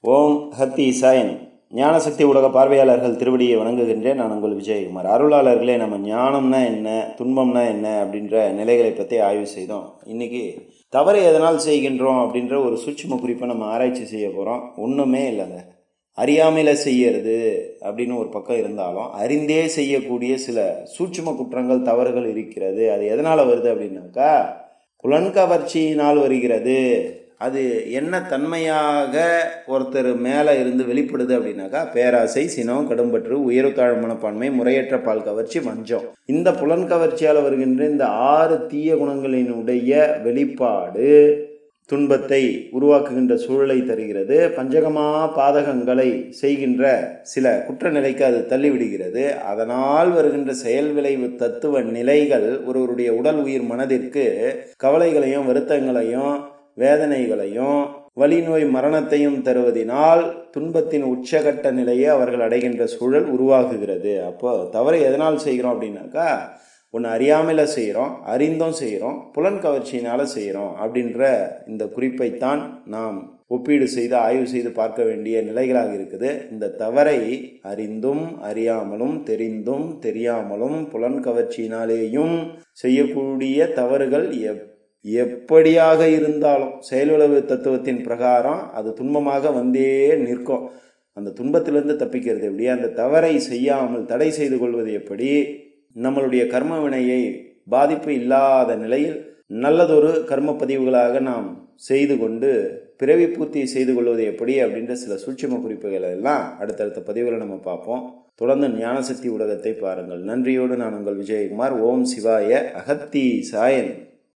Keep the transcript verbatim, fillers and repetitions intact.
ஓம் ஹத்தி Zion. ஞானசக்தி ஊடக பார்வையாளர்கள் திருவடியை வணங்குகின்றேன். நான் உங்கள் விஜயகுமார். அருளாளர்களே, நம்ம ஞானம்னா என்ன, துன்பம்னா என்ன அப்படின்ற நிலைகளை பற்றி ஆய்வு செய்தோம். இன்னைக்கு தவறு எதனால் செய்கின்றோம் அப்படின்ற ஒரு சூட்சும குறிப்பை நம்ம ஆராய்ச்சி செய்ய போகிறோம். ஒன்றுமே இல்லைங்க, அறியாமையில செய்யறது அப்படின்னு ஒரு பக்கம் இருந்தாலும் அறிந்தே செய்யக்கூடிய சில சூட்சும குற்றங்கள், தவறுகள் இருக்கிறது. அது எதனால் வருது அப்படின்னாக்கா, புலன்கவர்ச்சியினால் வருகிறது. அது என்ன தன்மையாக ஒருத்தர் மேலே இருந்து வெளிப்படுது அப்படின்னாக்கா, பேராசை, சினம், கடும்பற்று, உயர்வு தாழ் மனப்பான்மை, முறையற்ற பால் கவர்ச்சி, வஞ்சம். இந்த புலன் கவர்ச்சியால் வருகின்ற இந்த ஆறு தீய குணங்களினுடைய வெளிப்பாடு துன்பத்தை உருவாக்குகின்ற சூழலை தருகிறது. பஞ்சகமா பாதகங்களை செய்கின்ற சில குற்றநிலைக்கு அது தள்ளிவிடுகிறது. அதனால் வருகின்ற செயல் விளைவு தத்துவ நிலைகள் ஒருவருடைய உடல் உயிர் மனதிற்கு கவலைகளையும் வருத்தங்களையும் வேதனைகளையும் வலி நோய் மரணத்தையும் தருவதினால் துன்பத்தின் உச்சகட்ட நிலையை அவர்கள் அடைகின்ற சூழல் உருவாகுகிறது. அப்போ தவறை எதனால் செய்கிறோம் அப்படின்னாக்கா, ஒன்று அறியாமையில செய்கிறோம், அறிந்தும் செய்கிறோம், புலன் கவர்ச்சியினால செய்கிறோம் அப்படின்ற இந்த குறிப்பைத்தான் நாம் ஒப்பீடு செய்து ஆய்வு செய்து பார்க்க வேண்டிய நிலைகளாக இருக்குது. இந்த தவறை அறிந்தும் அறியாமலும் தெரிந்தும் தெரியாமலும் புலன் கவர்ச்சியினாலேயும் செய்யக்கூடிய தவறுகள் எப் எப்படியாக இருந்தாலும் செயல்விளைவு தத்துவத்தின் பிரகாரம் அது துன்பமாக வந்தே நிற்கும். அந்த துன்பத்திலிருந்து தப்பிக்கிறது எப்படி, அந்த தவறை செய்யாமல் தடை செய்து கொள்வது எப்படி, நம்மளுடைய கர்ம வினையை பாதிப்பு இல்லாத நிலையில் நல்லதொரு கர்ம பதிவுகளாக நாம் செய்து கொண்டு பிறவி பூர்த்தி செய்து கொள்வது எப்படி அப்படின்ற சில சூட்சும குறிப்புகள் எல்லாம் அடுத்தடுத்த பதிவுகளை நம்ம பார்ப்போம். தொடர்ந்து ஞானசக்தி ஊடகத்தை பாருங்கள். நன்றியோடு நான் உங்கள் விஜயகுமார். ஓம் சிவாய. அகத்தி சாயன்.